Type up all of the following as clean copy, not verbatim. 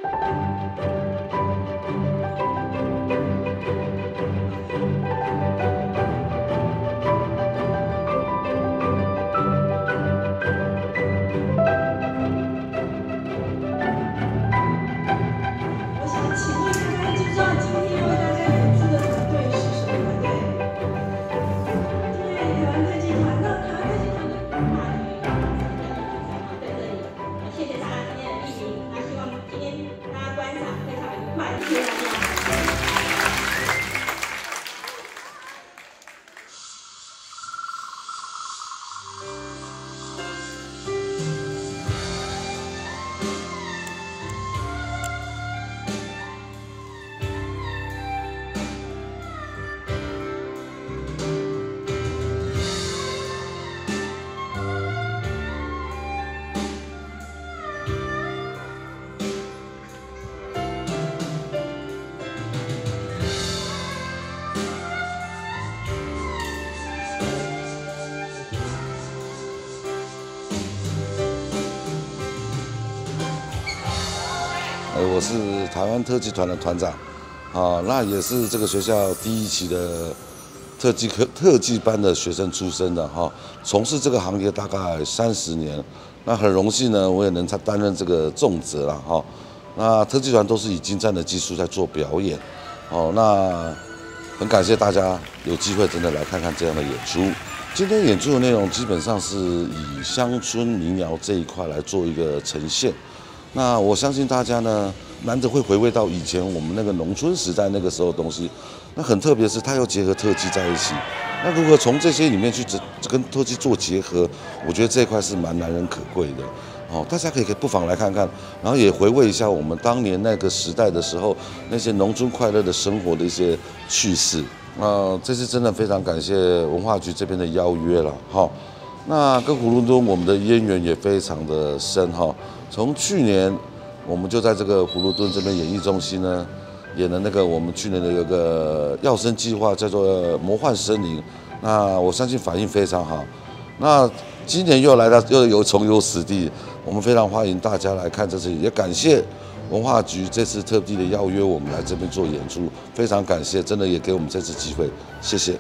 我是台湾特技团的团长，那也是这个学校第一期的特技班的学生出身的从事这个行业大概30年，那很荣幸呢，我也能担任这个重责了那特技团都是以精湛的技术在做表演，那很感谢大家有机会真的来看看这样的演出。今天演出的内容基本上是以乡村民谣这一块来做一个呈现。那我相信大家呢，难得会回味到以前我们那个农村时代那个时候的东西。那很特别是，它要结合特技在一起。那如何从这些里面去跟特技做结合，我觉得这一块是蛮难能可贵的。大家可以不妨来看看，然后也回味一下我们当年那个时代的时候，那些农村快乐的生活的一些趣事。这次真的非常感谢文化局这边的邀约了那跟葫芦墩我们的渊源也非常的深从去年我们就在这个葫芦墩这边演艺中心呢演了那个我们去年的有个药生计划叫做魔幻森林，那我相信反应非常好。那今年又来到又重游实地，我们非常欢迎大家来看这次，也感谢文化局这次特地的邀约我们来这边做演出，非常感谢，真的也给我们这次机会，谢谢。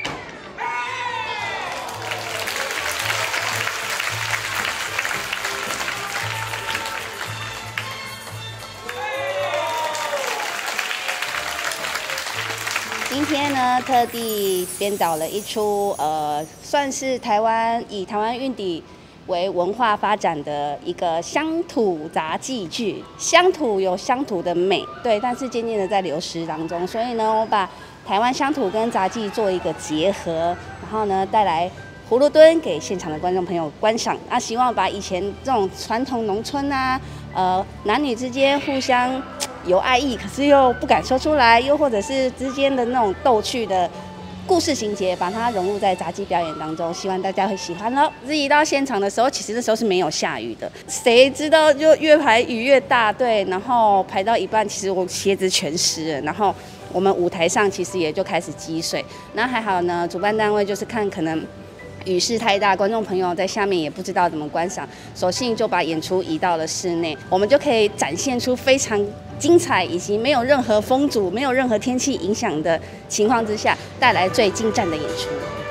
今天呢，特地编导了一出算是以台湾运笛为文化发展的一个乡土杂技剧。乡土有乡土的美，对，但是渐渐的在流失当中。所以呢，我把台湾乡土跟杂技做一个结合，然后呢，带来葫芦墩给现场的观众朋友观赏。那希望把以前这种传统农村男女之间互相有爱意，可是又不敢说出来，又或者是之间的那种逗趣的故事情节，把它融入在杂技表演当中，希望大家会喜欢咯。自己到现场的时候，其实那时候是没有下雨的，谁知道就越排雨越大，对，然后排到一半，其实我鞋子全湿了，然后我们舞台上其实也就开始积水，那还好呢，主办单位就是看可能雨势太大，观众朋友在下面也不知道怎么观赏，索性就把演出移到了室内，我们就可以展现出非常精彩以及没有任何风阻、没有任何天气影响的情况之下，带来最精湛的演出。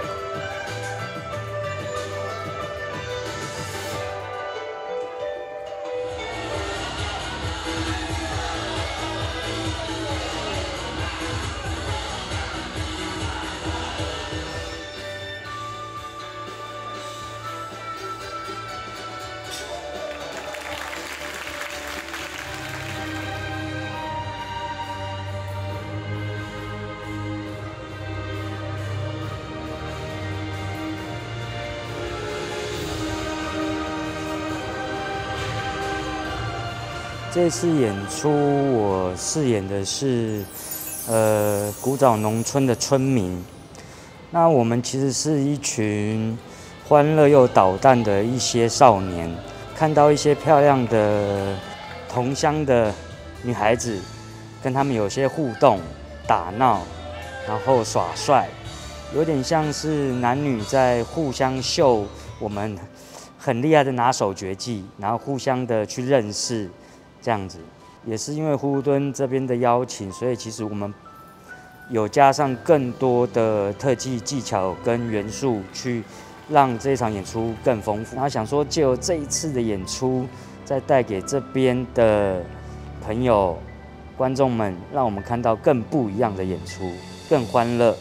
这次演出我饰演的是古早农村的村民。那我们其实是一群欢乐又捣蛋的一些少年，看到一些漂亮的同乡的女孩子，跟他们有些互动、打闹，然后耍帅，有点像是男女在互相秀我们很厉害的拿手绝技，然后互相的去认识。这样子， 也是因为葫芦墩这边的邀请，所以其实我们有加上更多的特技技巧跟元素，去让这场演出更丰富。然后想说，借由这一次的演出，再带给这边的朋友、观众们，让我们看到更不一样的演出，更欢乐。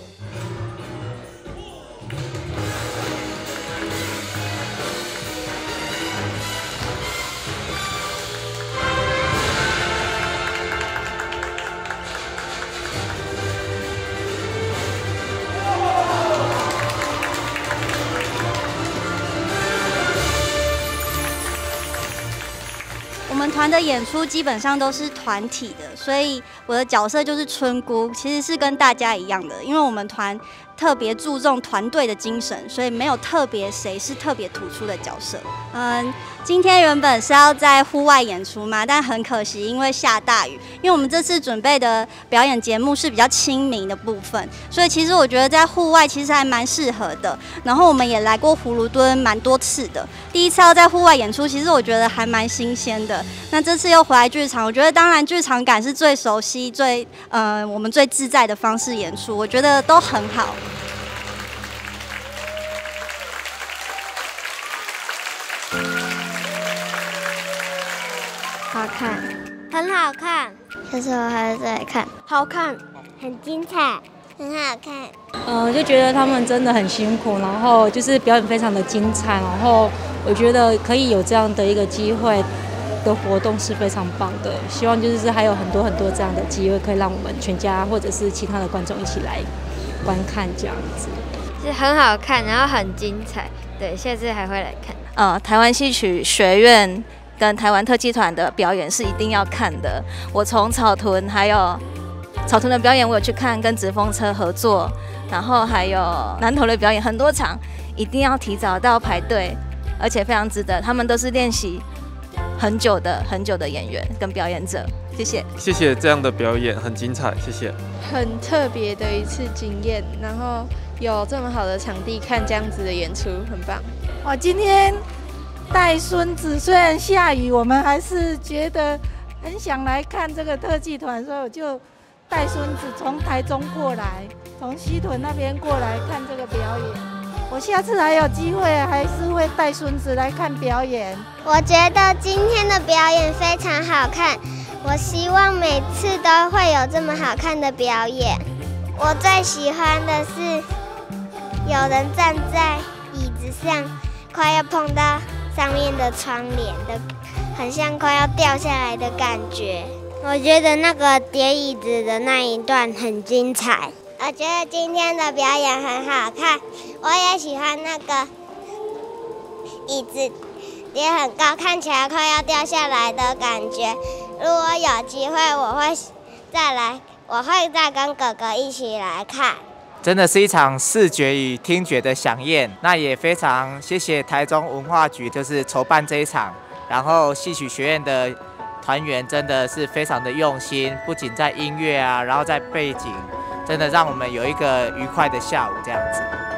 我们团的演出基本上都是团体的，所以我的角色就是村姑，其实是跟大家一样的，因为我们团特别注重团队的精神，所以没有特别谁是特别突出的角色。今天原本是要在户外演出嘛，但很可惜因为下大雨，因为我们这次准备的表演节目是比较亲民的部分，所以其实我觉得在户外其实还蛮适合的。然后我们也来过葫芦墩蛮多次的，第一次要在户外演出，其实我觉得还蛮新鲜的。那这次又回来剧场，我觉得当然剧场感是最熟悉、我们最自在的方式演出，我觉得都很好。 好看，很好看，可是我还在看。好看，很精彩，很好看。 我就觉得他们真的很辛苦，然后就是表演非常的精彩，然后我觉得可以有这样的一个机会的活动是非常棒的。希望就是还有很多这样的机会，可以让我们全家或者是其他的观众一起来观看这样子。 是很好看，然后很精彩。对，下次还会来看。 台湾戏曲学院跟台湾特技团的表演是一定要看的。我从草屯还有草屯的表演，我有去看，跟直风车合作，然后还有南投的表演，很多场一定要提早到排队，而且非常值得。他们都是练习很久的演员跟表演者。谢谢， 谢谢这样的表演，很精彩，谢谢。 很特别的一次经验，然后有这么好的场地看这样子的演出，很棒。 我今天带孙子，虽然下雨，我们还是觉得很想来看这个特技团，所以我就带孙子从台中过来，从西屯那边过来看这个表演。我下次还有机会，还是会带孙子来看表演。 我觉得今天的表演非常好看，我希望每次都会有这么好看的表演。我最喜欢的是有人站在椅子上，快要碰到上面的窗帘的，很像快要掉下来的感觉。我觉得那个叠椅子的那一段很精彩。我觉得今天的表演很好看，我也喜欢那个椅子叠很高，看起来快要掉下来的感觉。如果有机会，我会再跟哥哥一起来看。 真的是一场视觉与听觉的飨宴，那也非常谢谢台中文化局就是筹办这一场，然后戏曲学院的团员真的是非常的用心，不仅在音乐啊，然后在背景，真的让我们有一个愉快的下午这样子。